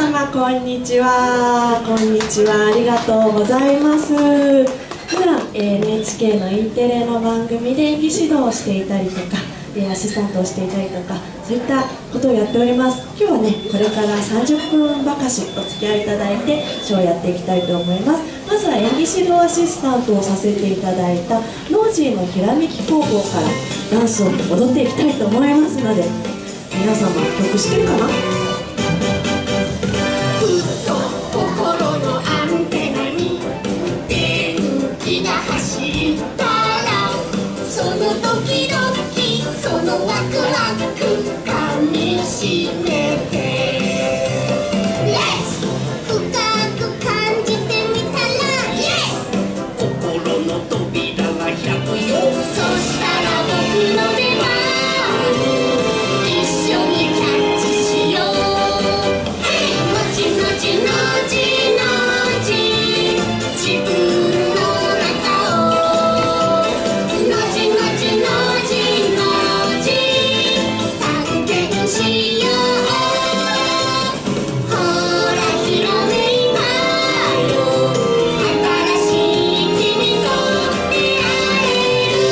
様こんにちは。こんにちは。ありがとうございます。普段 NHK の E テレの番組で演技指導をしていたりとか、アシスタントをしていたりとか、そういったことをやっております。今日はね、これから30分ばかしお付き合いいただいてショーをやっていきたいと思います。まずは演技指導アシスタントをさせていただいたノージーのひらめき工房からダンスを踊っていきたいと思いますので、皆様曲知ってるかな？ ふっと心のアンテナに電気が走ったら、そのドキドキそのワクワクかみしめて、レッツ深く感じてみたら、イエス心の扉が開くよ。そしたら僕の出番、一緒にキャッチしよう。ヘイのちのちのちのち、自分の中をのちのちのちのち探検しよう。ほらひらめいたよ、新しい君と出会える。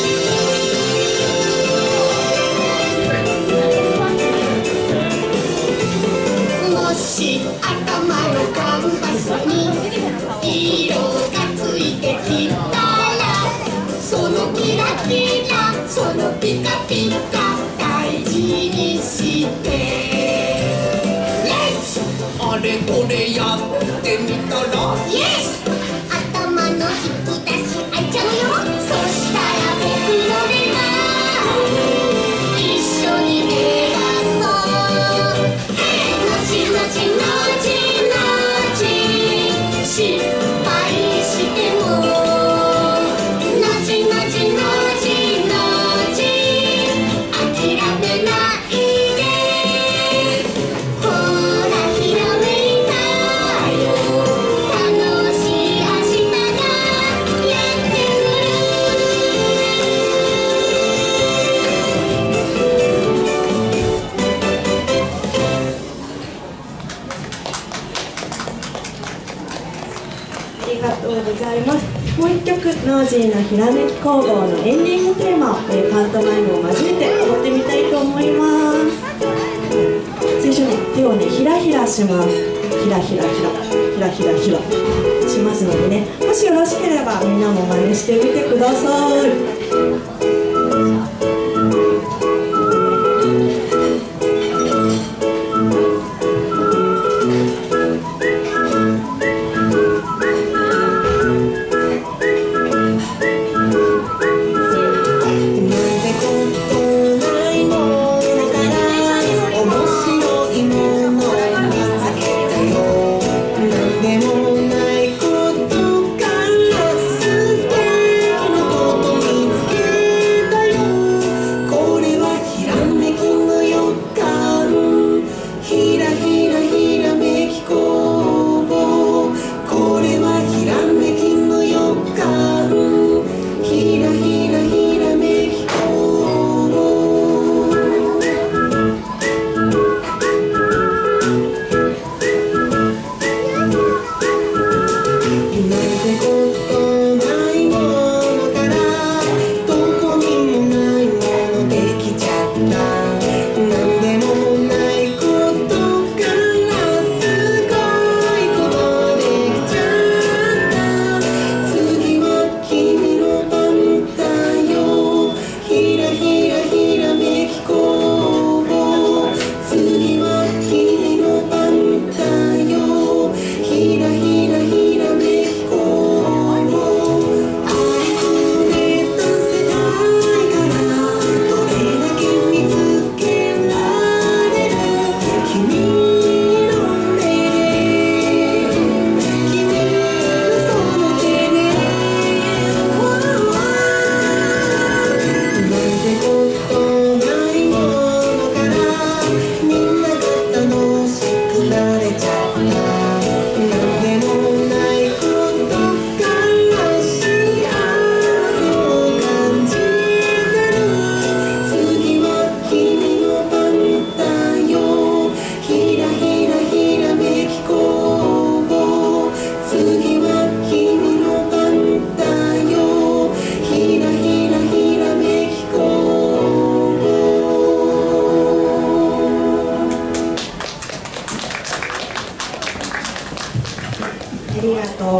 もし頭のカンバスに色がついてきたら、そのキラキラそのピカピカ大事にしてレッツあれこれやってみたら、イエス頭の引き出し開いちゃうよ。そしたら僕の出番、一緒に選ぼう。ヘイのちのちのちのち、失敗してものちのちのちのち諦めないで。ほらひらめいたよ、楽しい明日がやってくる。 ありがとうございます。もう一曲、ノージーのひらめき工房のエンディングテーマを、パントマイムを交えて踊ってみたいと思います。最初に手をね、ひらひらします。ひらひらひら、ひらひらひらしますのでね、もしよろしければみんなも真似してみてください。 素敵なこと見つけ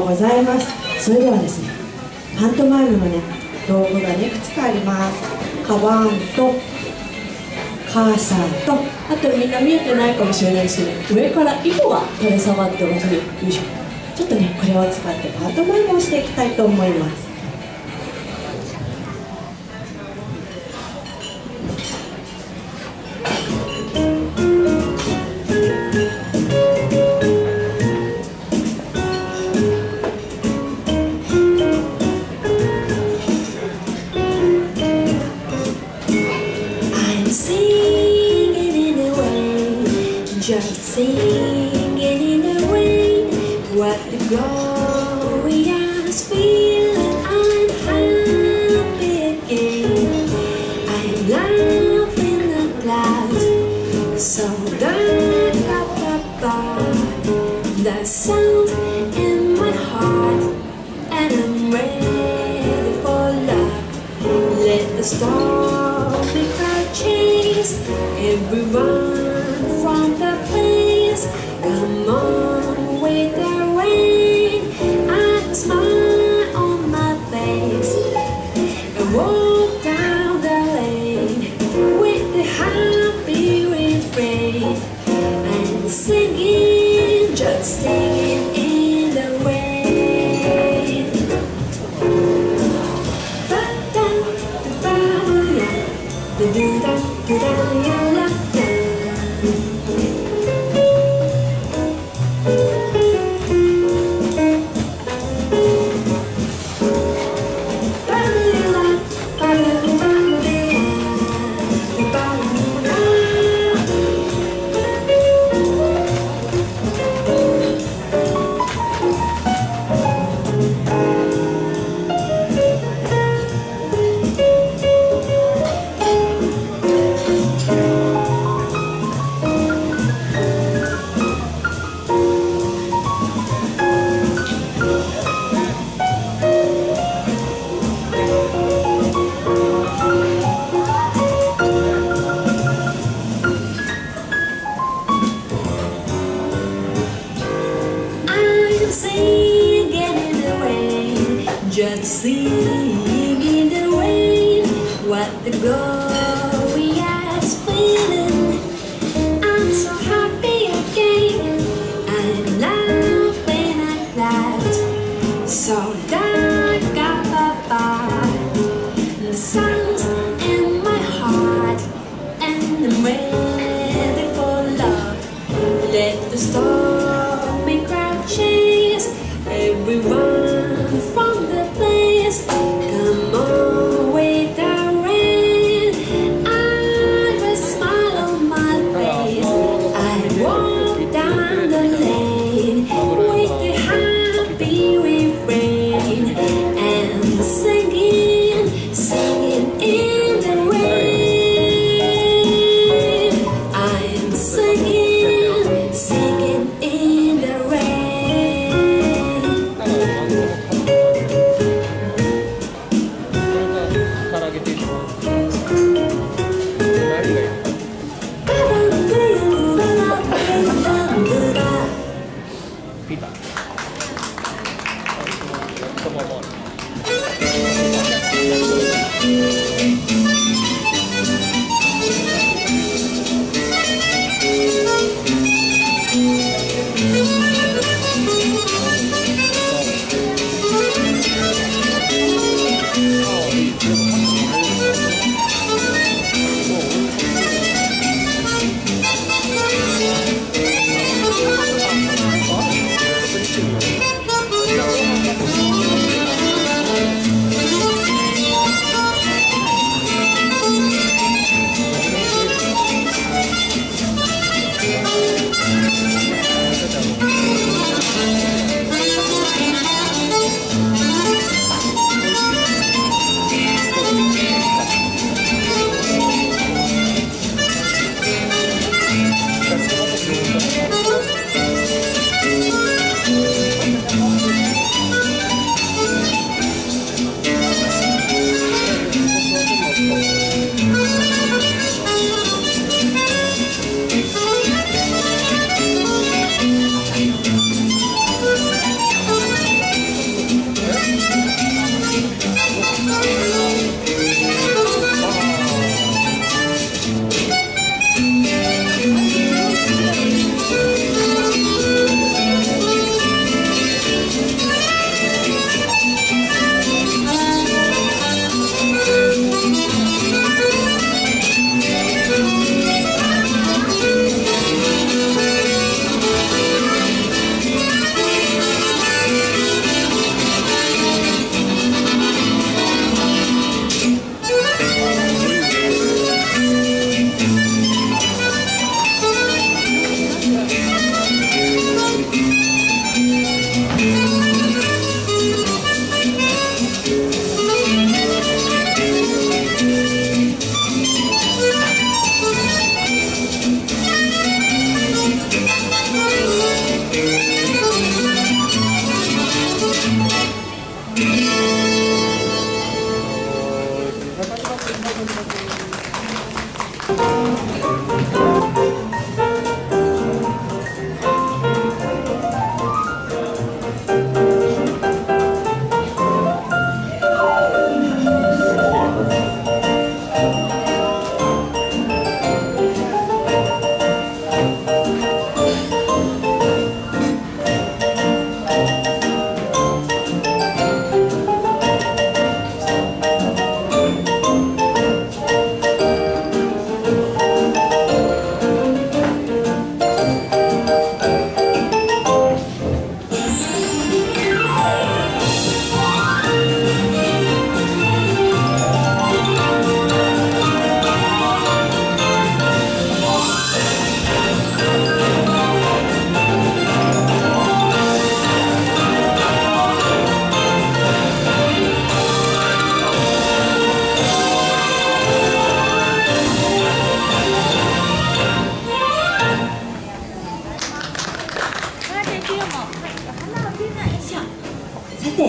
ございます。それではですね、パントマイムのね、道具がね、いくつかあります。カバンとカーサーと、あとみんな見えてないかもしれないですけど、上から糸が垂れ下がってますね。よいしょ。ちょっとね、これを使ってパントマイムをしていきたいと思います。 Just singing in the rain, what the glorious feeling. I'm happy again. I'm laughing the clouds, so dark up above. The sound in my heart, and I'm ready for love. Let the stormy cloud chase everyone from the place. Come on with the rain, I smile on my face. I walk down the lane with the happy refrain. I'm singing, just singing in the rain. Ba-da-da-ba-da-da-da-da-da-da-da-da. Singing in the rain, just singing in the rain. What the glorious feeling. I'm so happy again. I'm laughing at clouds, so dark up above. The sound in my heart, and I'm ready for love. Let the stormy crowd chase everyone from the place. Come on with the rain, I have a smile on my face. I walk down the lane with the happy refrain, and singing, singing in the rain. I'm singing, singing in the rain.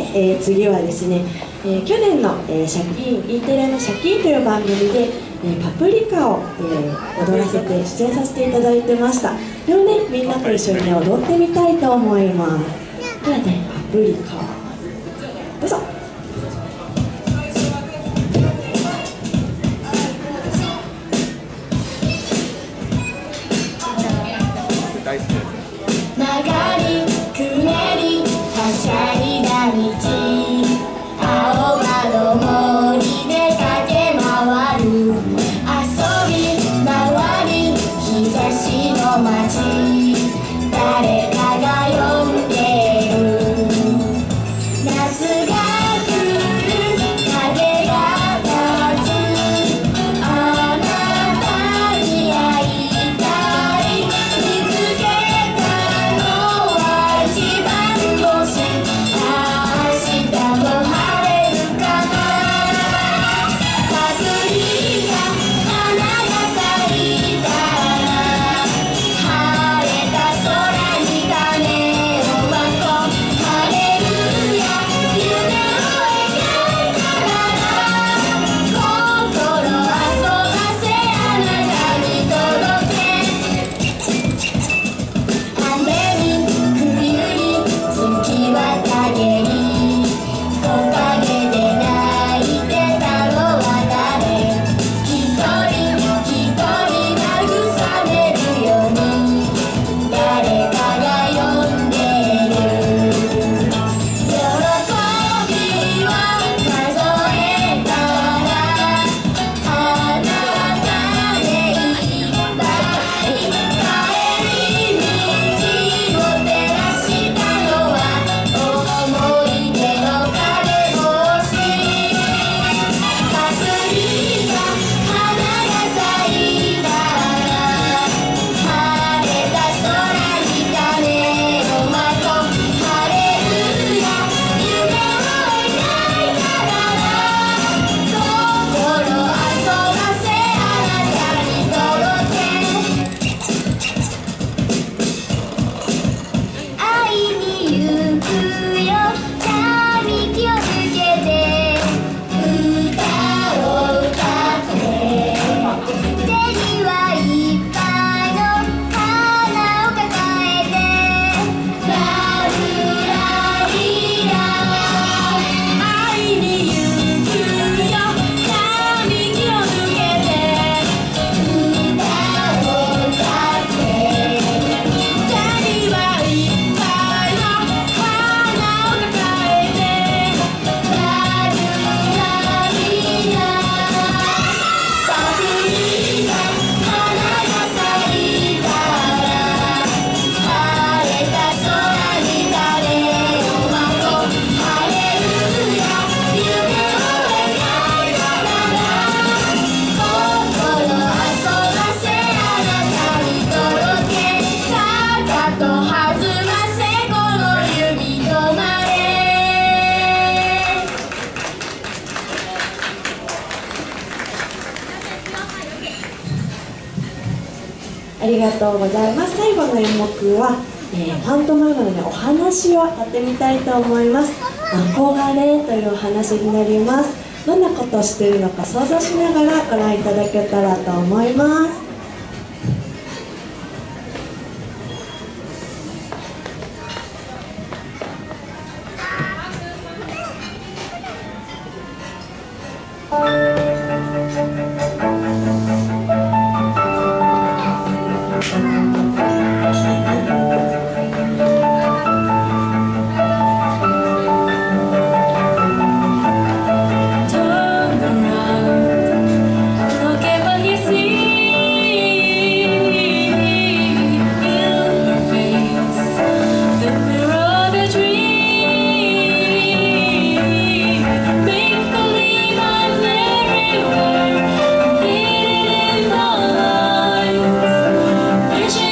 次はですね、去年の、E テレの「シャキーン」という番組で、パプリカを、踊らせて出演させていただいてました。それをね、みんなと一緒にね、踊ってみたいと思います。ではね、パプリカどうぞ。 曲がりくねりはしゃいだ道、青葉の森で駆け回る、遊び回る日差しの街、誰かが呼んでる、夏が来る影が立つ、あなたに会いたい、見つけたのは一番星、明日も晴れるかな、パプリカ花が咲いたら、晴れた空に種をまこう、ハレルヤ夢を描いたなら、心遊ばせあなたに届け、雨に冬に月は陰に、木陰で泣いてたのは誰、一人一人慰めるように、誰かが呼んでる、喜びを数えたら、あなたでいっぱい、帰り道を照らしたのは思い出の影星、パプリカ花が咲いたら、晴れた空に種をまこう、ハレルヤ夢を描いたなら、心遊ばせあなたに届け、会いに行くよ並木をつけて、歌を歌って、手にはいっぱいの花を抱えて、ラルラリラ、会いに行くよ並木をつけて、歌を歌って、手にはいっぱいの花を抱えて、ラルラリラ、パプリカ花が咲いたら、晴れた空に種をまこう、ハレルヤ夢を描いたなら、心遊ばせあなたに届け、かかと弾ませこの指止まれ。 ありがとうございます。最後の演目は、パントマイムの、ね、お話をやってみたいと思います。憧れというお話になります。どんなことをしているのか想像しながらご覧いただけたらと思います。 Vision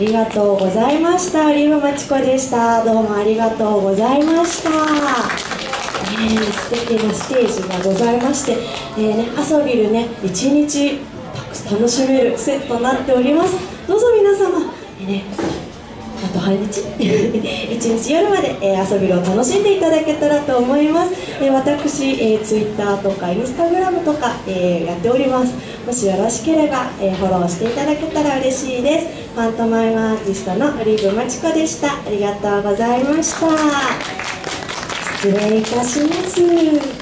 りがとうございました。リブマチコでした。どうもありがとうございました。素敵なステージがございまして、アソビルね、一日楽しめるセットになっております。どうぞ皆様、あと半日一日夜まで、遊びを楽しんでいただけたらと思います。私、Twitter とか Instagram とか、やっております。もしよろしければ、フォローしていただけたら嬉しいです。ファントマイムアーティストのオリーブマチコでした。ありがとうございました。失礼いたします。